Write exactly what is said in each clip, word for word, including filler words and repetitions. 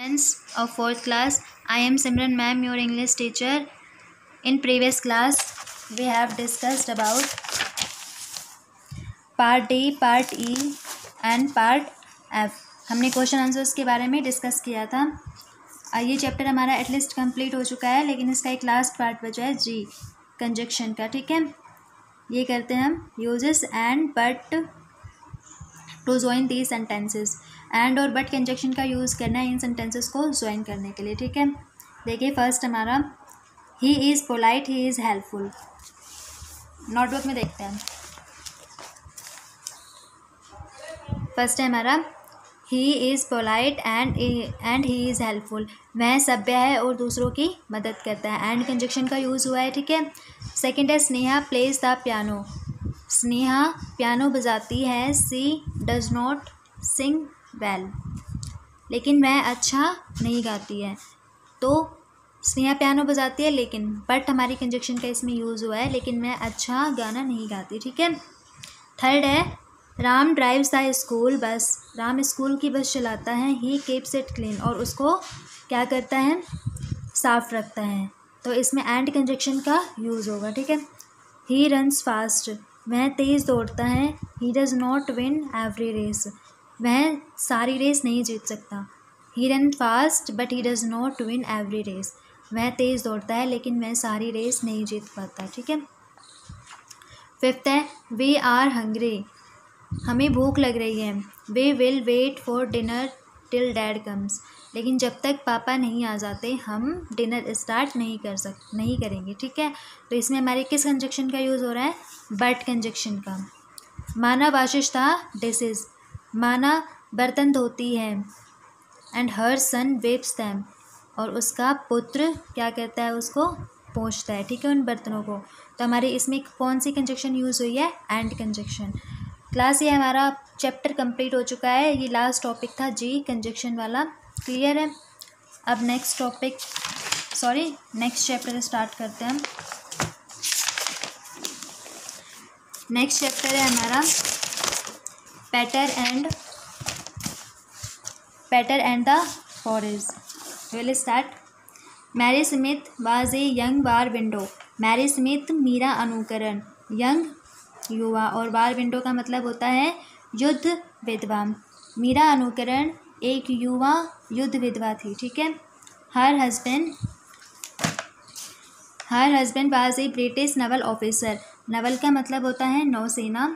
Students of fourth class, I am Simran ma'am, your English teacher. In previous class, we have discussed about part D, part E and part F. हमने question answers के बारे में discuss किया था। ये chapter हमारा at least complete हो चुका है, लेकिन इसका एक लास्ट पार्ट बचा है जी कंजक्शन का। ठीक है, ये करते हैं हम। Uses and but to join the sentences. And और बट कंजक्शन का यूज़ करना है इन सेंटेंसेस को ज्वाइन करने के लिए। ठीक है, देखिए फर्स्ट हमारा he is polite, he is helpful. Notebook में देखते हैं। फर्स्ट है हमारा he is polite and and he is helpful. वह सभ्य है और दूसरों की मदद करता है। एंड कंजक्शन का यूज़ हुआ है। ठीक है, सेकेंड है Sneha plays the piano. Sneha piano बजाती है। She does not sing well, लेकिन वह अच्छा नहीं गाती है। तो स्नेहा पियानो बजाती है, लेकिन बट हमारी कंजक्शन का इसमें यूज़ हुआ है, लेकिन वह अच्छा गाना नहीं गाती। ठीक है, थर्ड है Ram drives the school bus. Ram school की बस चलाता है। ही कीप्स इट क्लीन, और उसको क्या करता है, साफ रखता है। तो इसमें एंड कंजक्शन का यूज़ होगा। ठीक है, ही रन्स फास्ट। वह तेज़ दौड़ता है। He does not win every race. वह सारी रेस नहीं जीत सकता। He run fast but he does not win every race. वह तेज़ दौड़ता है, लेकिन वह सारी रेस नहीं जीत पाता। ठीक है, फिफ्थ है वी आर हंग्री। हमें भूख लग रही है। We will wait for dinner till dad comes. लेकिन जब तक पापा नहीं आ जाते हम डिनर स्टार्ट नहीं कर सक नहीं करेंगे। ठीक है, तो इसमें हमारे किस कंजक्शन का यूज़ हो रहा है, बट कंजक्शन का। माना वाशिश था डिशेज। माना बर्तन धोती है। एंड हर सन वेप्स दैम, और उसका पुत्र क्या कहता है, उसको पोंछता है। ठीक है, उन बर्तनों को। तो हमारे इसमें कौन सी कंजक्शन यूज़ हुई है, एंड कंजक्शन। क्लास ये हमारा चैप्टर कंप्लीट हो चुका है। ये लास्ट टॉपिक था जी कंजक्शन वाला। क्लियर है। अब next topic sorry next chapter start करते हैं हम। नेक्स्ट चैप्टर है हमारा Peter and Peter and the forest. Will start. Mary Smith was a young war widow. Mary Smith मीरा अनुकरण, यंग युवा, और वार विंडो का मतलब होता है युद्ध विधवा। मीरा अनुकरण एक युवा युद्ध विधवा थी। ठीक है, हर हस्बैंड हर husband was a British naval officer. Naval का मतलब होता है नौसेना,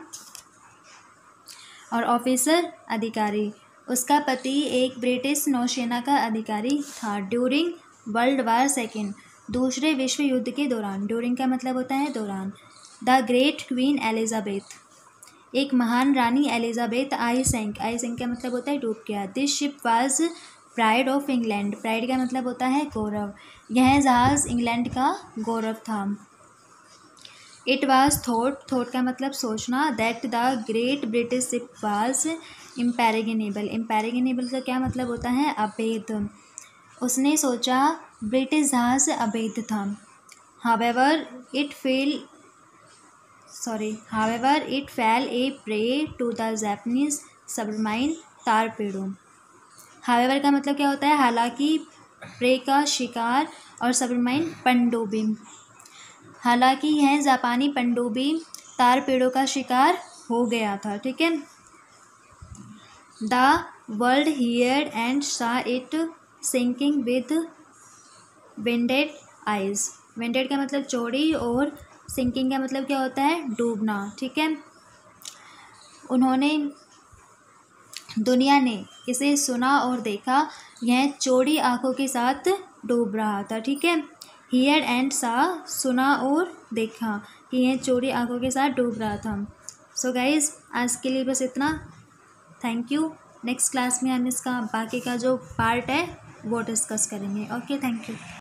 और ऑफिसर अधिकारी। उसका पति एक ब्रिटिश नौसेना का अधिकारी था। ड्यूरिंग वर्ल्ड वार सेकेंड, दूसरे विश्व युद्ध के दौरान। ड्यूरिंग का मतलब होता है दौरान। द ग्रेट क्वीन एलिजाबेथ, एक महान रानी एलिजाबेथ आई सैंक। आई सैंक का मतलब होता है डूब गया। This ship was pride of England. Pride का मतलब होता है गौरव। यह जहाज़ इंग्लैंड का गौरव था। इट वाज थॉट, थॉट का मतलब सोचना, that the great British ship was impregnable. Impregnable का क्या मतलब होता है, अवैध। उसने सोचा ब्रिटिश जहाज़ अवैध था। However it fell sorry however it fell a prey to the Japanese submarine torpedo. However का मतलब क्या होता है, हालांकि, प्रे का शिकार, और सबमरीन पनडुब्बी। हालांकि यह जापानी पनडुब्बी टारपेडो का शिकार हो गया था। ठीक है, the world heard and saw it sinking with widened eyes. Widened का मतलब चौड़ी, और सिंकिंग का मतलब क्या होता है, डूबना। ठीक है, उन्होंने दुनिया ने इसे सुना और देखा। यह चौड़ी आंखों के साथ डूब रहा था। ठीक है, हियर एंड सा, सुना और देखा कि यह चौड़ी आंखों के साथ डूब रहा था। सो गाइज, आज के लिए बस इतना। Thank you. नेक्स्ट क्लास में हम इसका बाकी का जो पार्ट है वो डिस्कस करेंगे। Okay, thank you.